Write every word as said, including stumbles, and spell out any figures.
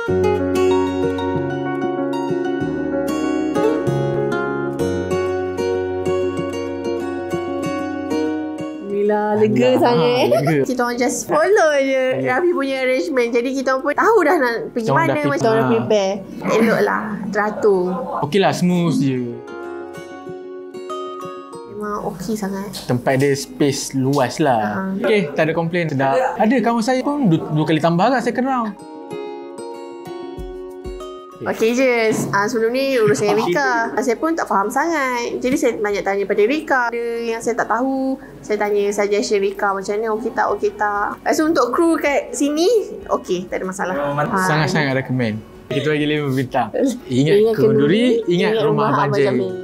Alhamdulillah, lega Alhamdulillah. sangat. Ha, lega. Kita orang just follow je Rafi punya arrangement. Jadi kita orang pun tahu dah nak pergi Kita orang mana, dah macam orang dah prepare. prepare. Elok lah, teratur. Okey lah, smooth je. Memang okey sangat. Tempat dia space luas lah. Ha. Okey, tak ada komplain. Sedap. Ada kawan saya pun dua, dua kali tambah lah second round. Okey je, uh, sebelum ni urus dengan Rika. Saya pun tak faham sangat. Jadi saya banyak tanya pada Rika. Ada yang saya tak tahu, saya tanya suggestion Rika macam ni, okey tak, okey tak. Lepas tu untuk kru kat sini, okey, tak ada masalah. Ha. Sangat-sangat recommend. Kita bagi lima bintang. Ingat Ingat Kenduri, Kenduri, ingat, ingat rumah rumah Abang Abang Jamil. Jamil.